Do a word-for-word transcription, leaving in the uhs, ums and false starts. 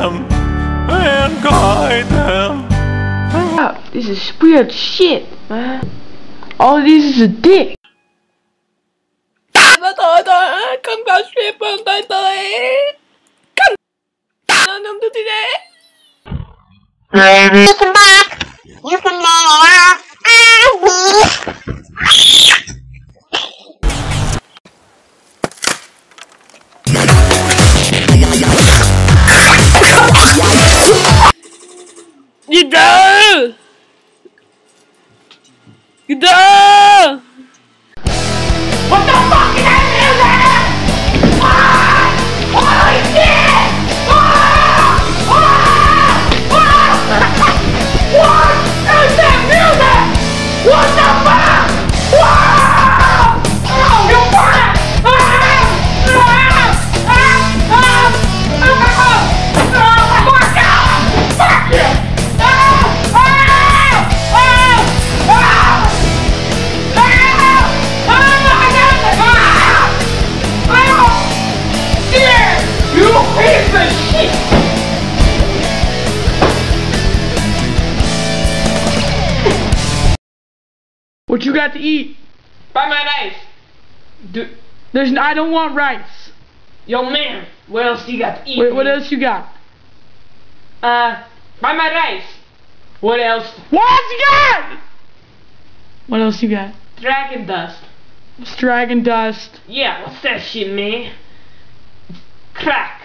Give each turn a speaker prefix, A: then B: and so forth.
A: them and guide them.
B: Oh, this is weird shit, man. All of this is a dick.
C: Mà thôi thôi, không có stripper tới tới. Không. Nó nằm từ thế đấy.
D: You can back. You can lay it out.
C: Gitu. Gitu.
D: What the fuck is that music? What? Holy shit! Ah! Ah! Ah! What is that music? What the fuck? Wow! Oh, you burn it! Ah! Ah! Ah! Ah! Ah! Ah! Fuck you! Fuck you! Ah! Ah! Ah! Ah! You piece of shit!
B: What you got to eat?
C: Buy my rice. Do,
B: There's n I don't want rice.
C: yo man, what else you got to eat?
B: Wait, what
C: man?
B: else you got?
C: Uh, buy my rice. What else?
B: What else you got? What else you got?
C: Dragon dust.
B: It's dragon dust.
C: Yeah, what's that shit, man? Crack.